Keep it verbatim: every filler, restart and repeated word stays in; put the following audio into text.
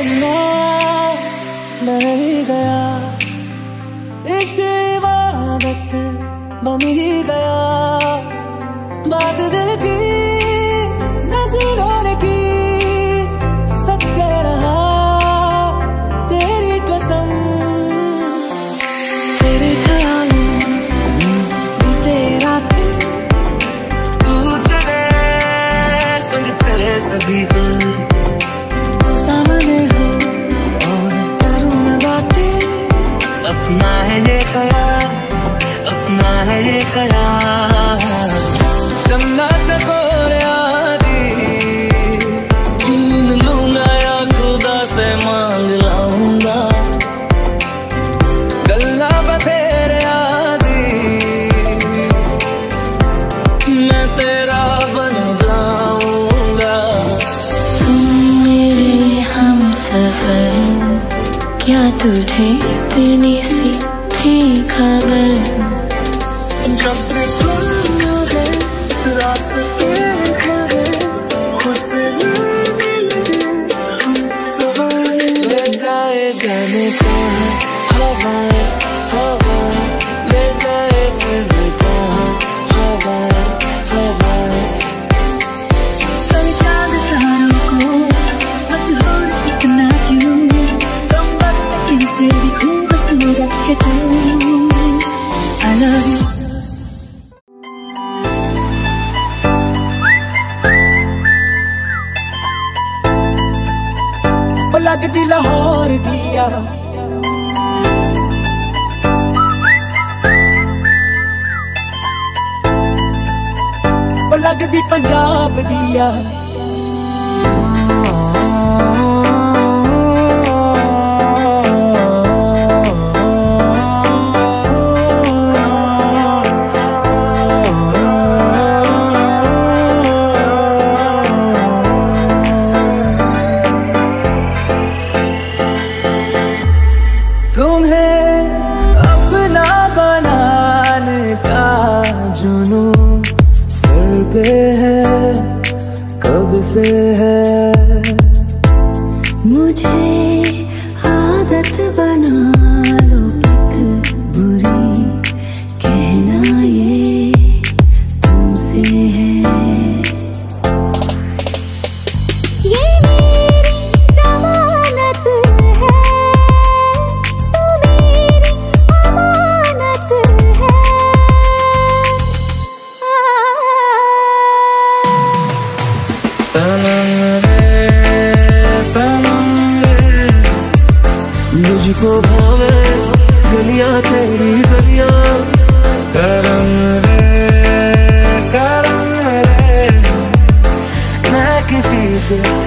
चन्ना बह ही गया, इश्क इबादत बन ही गया, बात दिल की नजरों ने की, सच कह रहा तेरी कसम। तेरे ख्यालों बीते रातें, तू चले सुन चले सभी को, सामने हो और करूं मैं बातें, अपना है ये ख्याल, अपना है ये ख्याल। चन्ना चकोरिया दी छीन लूंगा या खुदा से मांग लाऊंगा, गल्ला बतेरे आदि मैं तेरा बन जाऊंगा। सुन मेरे हमसफर, क्या तुझे इतनी सी थी खबर, जब से तुम गए रास्ते खुल गए, खुद से ले जाए जाने को हवाएं, हवाएं ले जाए तुझको हवाएं, हवाएं। कल चांद तारों को मशहूर इतना क्यों, कम वक्त इनसे भी खूबसूरत है तू। I love you। लगदी लाहौर दिया, लगदी पंजाब दिया, से है मुझे आदत बना लो एक बुरी, कहना ये तुमसे है। ये मेरी जमानत है, तू मेरी अमानत है। सनम रे सनम रे, मुझको भावे गलियां तेरी गलियां, करम रे करम रे, मैं किसी से